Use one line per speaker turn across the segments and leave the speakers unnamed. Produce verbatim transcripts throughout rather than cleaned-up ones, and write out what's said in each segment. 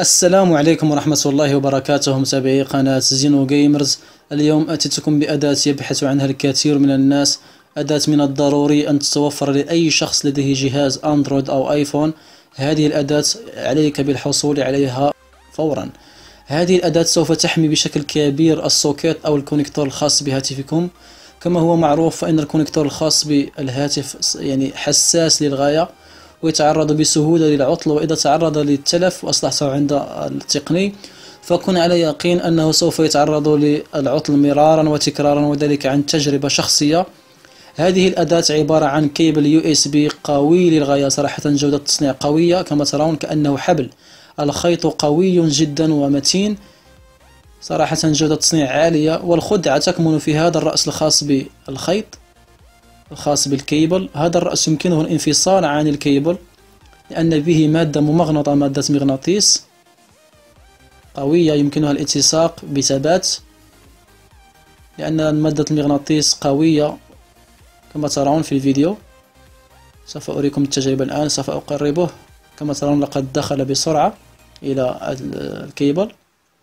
السلام عليكم ورحمة الله وبركاته، متابعي قناة زينو جيمرز. اليوم أتيتكم بأداة يبحث عنها الكثير من الناس، أداة من الضروري أن تتوفر لأي شخص لديه جهاز أندرويد أو آيفون. هذه الأداة عليك بالحصول عليها فورا. هذه الأداة سوف تحمي بشكل كبير السوكيت أو الكونكتور الخاص بهاتفكم. كما هو معروف فإن الكونكتور الخاص بالهاتف يعني حساس للغاية، ويتعرض بسهولة للعطل، وإذا تعرض للتلف وأصلحته عند التقني فكن على يقين أنه سوف يتعرض للعطل مرارا وتكرارا، وذلك عن تجربة شخصية. هذه الأداة عبارة عن كيبل يو إس بي قوي للغاية، صراحة جودة التصنيع قوية كما ترون كأنه حبل. الخيط قوي جدا ومتين، صراحة جودة تصنيع عالية. والخدعة تكمن في هذا الرأس الخاص بالخيط الخاص بالكيبل. هذا الرأس يمكنه الانفصال عن الكيبل لأن به مادة ممغنطة، مادة مغناطيس قوية يمكنها الالتصاق بثبات، لأن مادة المغناطيس قوية كما ترون في الفيديو. سوف أريكم التجربة الآن، سوف أقربه. كما ترون لقد دخل بسرعة إلى الكيبل،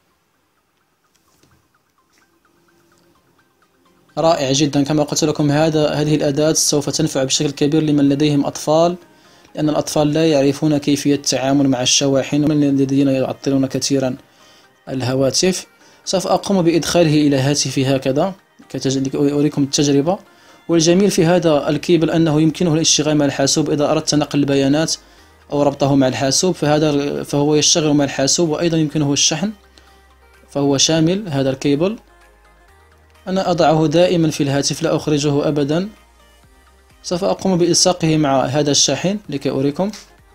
رائع جدا. كما قلت لكم هذا هذه الأداة سوف تنفع بشكل كبير لمن لديهم أطفال، لأن الأطفال لا يعرفون كيفية التعامل مع الشواحن ومن الذين يعطلون كثيرا الهواتف. سوف أقوم بإدخاله إلى هاتفي هكذا لأريكم التجربة. والجميل في هذا الكيبل أنه يمكنه الاشتغال مع الحاسوب. إذا أردت نقل البيانات أو ربطه مع الحاسوب فهذا فهو يشتغل مع الحاسوب، وأيضا يمكنه الشحن، فهو شامل هذا الكيبل. أنا أضعه دائما في الهاتف، لا أخرجه أبدا. سوف أقوم بإلصاقه مع هذا الشاحن لكي أريكم.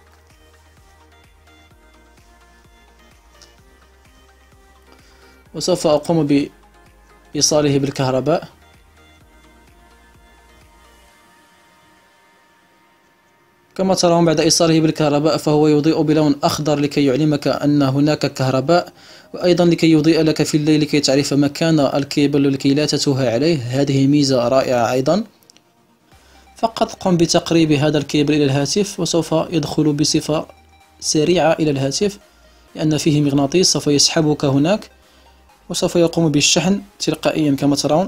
وسوف أقوم بإيصاله بالكهرباء. كما ترون بعد إيصاله بالكهرباء فهو يضيء بلون أخضر لكي يعلمك أن هناك كهرباء، وأيضا لكي يضيء لك في الليل لكي تعرف مكان الكيبل لكي لا تتوه عليه. هذه ميزة رائعة أيضا. فقط قم بتقريب هذا الكيبل إلى الهاتف وسوف يدخل بصفة سريعة إلى الهاتف، لأن فيه مغناطيس سوف يسحبك هناك، وسوف يقوم بالشحن تلقائيا. كما ترون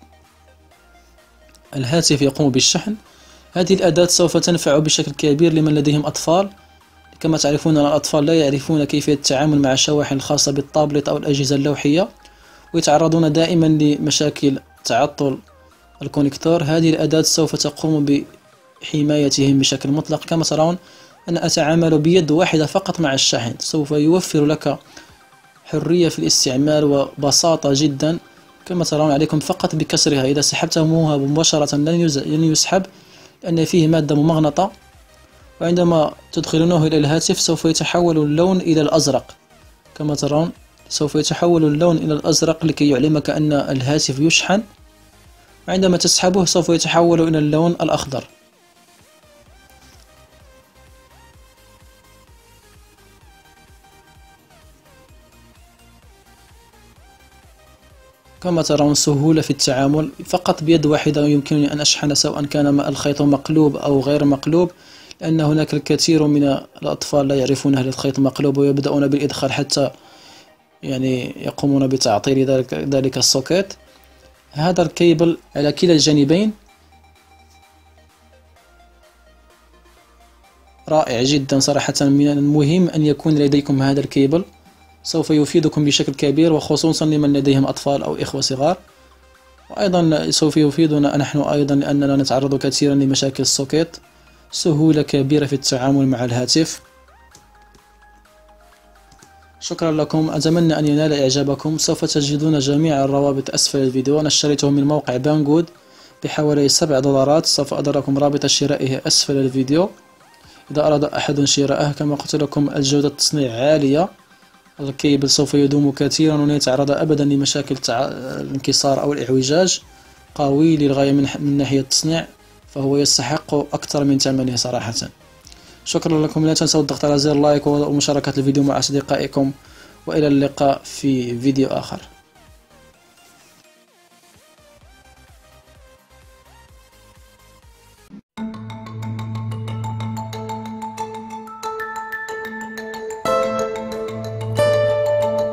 الهاتف يقوم بالشحن. هذه الأداة سوف تنفع بشكل كبير لمن لديهم أطفال. كما تعرفون أن الأطفال لا يعرفون كيفية التعامل مع الشواحن الخاصة بالطابلت أو الأجهزة اللوحية، ويتعرضون دائما لمشاكل تعطل الكونكتور. هذه الأداة سوف تقوم بحمايتهم بشكل مطلق. كما ترون أنا أتعامل بيد واحدة فقط مع الشاحن، سوف يوفر لك حرية في الاستعمال وبساطة جدا. كما ترون عليكم فقط بكسرها، إذا سحبته مباشرة لن يسحب لأن فيه مادة ممغنطة، وعندما تدخلونه إلى الهاتف سوف يتحول اللون إلى الأزرق. كما ترون سوف يتحول اللون إلى الأزرق لكي يعلمك أن الهاتف يشحن، وعندما تسحبه سوف يتحول إلى اللون الأخضر. كما ترون سهولة في التعامل، فقط بيد واحدة يمكنني أن أشحن، سواء كان الخيط مقلوب أو غير مقلوب، لأن هناك الكثير من الأطفال لا يعرفون هل الخيط مقلوب ويبدأون بالإدخال حتى يعني يقومون بتعطيل ذلك, ذلك السوكيت. هذا الكيبل على كلا الجانبين رائع جدا، صراحة من المهم أن يكون لديكم هذا الكيبل، سوف يفيدكم بشكل كبير، وخصوصا لمن لديهم أطفال أو إخوة صغار. وأيضا سوف يفيدنا نحن أيضا لأننا نتعرض كثيرا لمشاكل السوكيت. سهولة كبيرة في التعامل مع الهاتف. شكرا لكم، أتمنى أن ينال إعجابكم. سوف تجدون جميع الروابط أسفل الفيديو. أنا اشتريته من موقع بانجود بحوالي سبع دولارات، سوف أضع لكم رابط شرائه أسفل الفيديو إذا أراد أحد شراءه. كما قلت لكم الجودة التصنيع عالية، الكيبل سوف يدوم كثيرا ولن يتعرض أبدا لمشاكل الانكسار أو الإعوجاج. قوي للغاية من, من ناحية التصنيع، فهو يستحق أكثر من ثمنه صراحة. شكرا لكم، لا تنسوا الضغط على زر لايك ومشاركة الفيديو مع أصدقائكم، وإلى اللقاء في فيديو آخر.